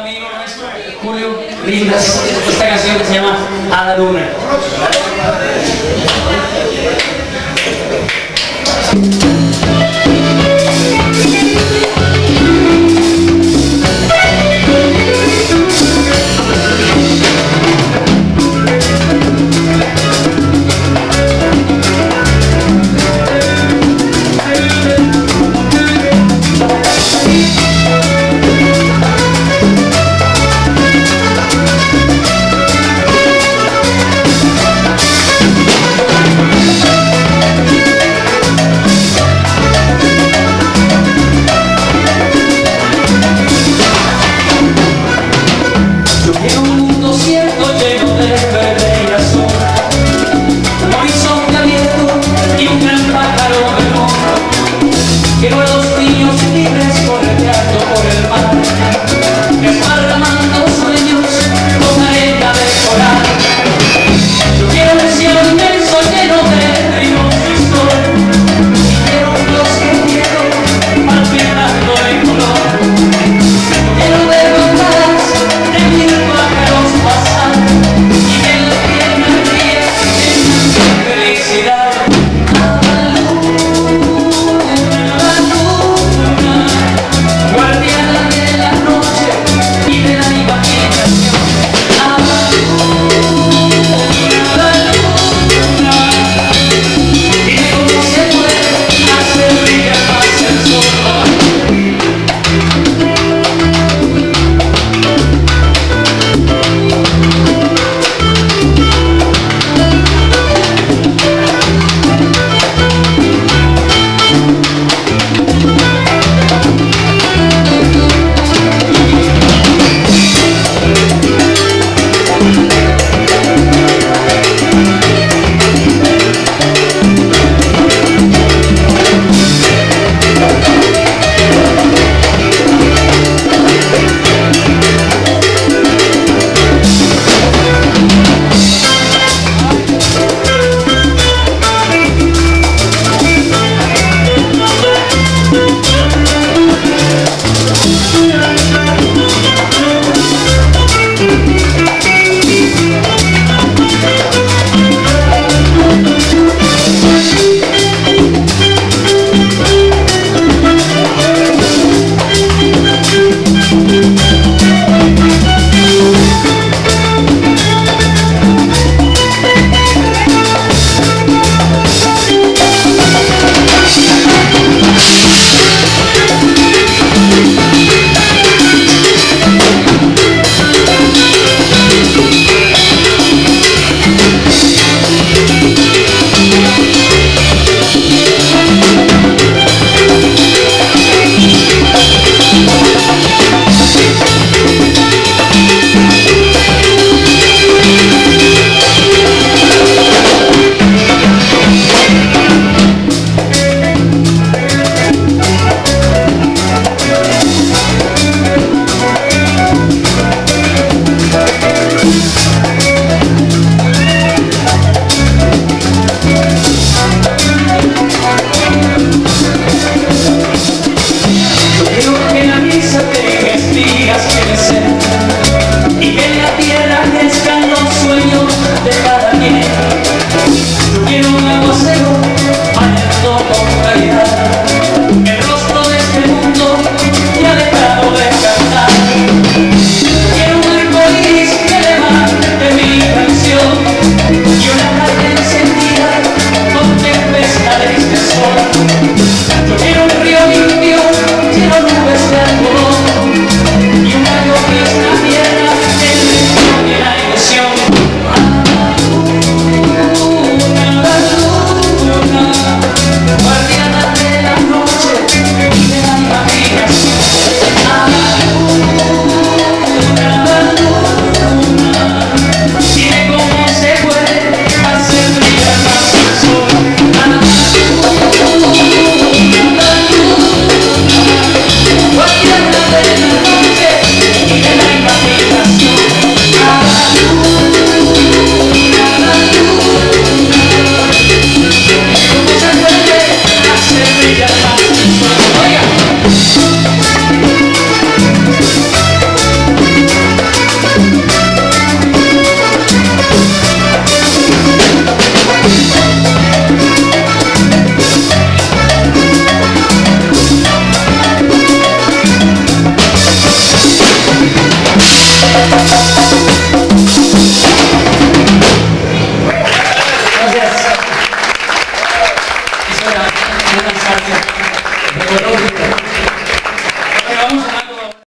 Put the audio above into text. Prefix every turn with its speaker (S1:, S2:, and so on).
S1: amigo nuestro, Julio Rivas, esta canción que se llama A la Luna.
S2: Quiero a los niños libres correteando por el mar, desparramando sueños con arena de coral. Yo quiero un cielo inmenso lleno de ríos y sol, y quiero un bosque quiero palpitando de color. Quiero ver bandadas de mil pájaros pasar, y que en la tierra ríe en felicidad. Y que en la tierra crezcan los sueños de cada quien. Yo quiero un aguacero bañando con claridad el rostro de este mundo ya dejado de cantar. Yo quiero un arcoíris que levante mi canción y una tarde encendida con tempestades de sol. Yo quiero un río limpio lleno de nubes de algodón y una llovizna tierra en el ritmo de la ilusión. La luna, guardiana de la noche y de la imaginación. La luna, dime cómo se puede hacer brillar más el sol. La luna, guardiana de la noche.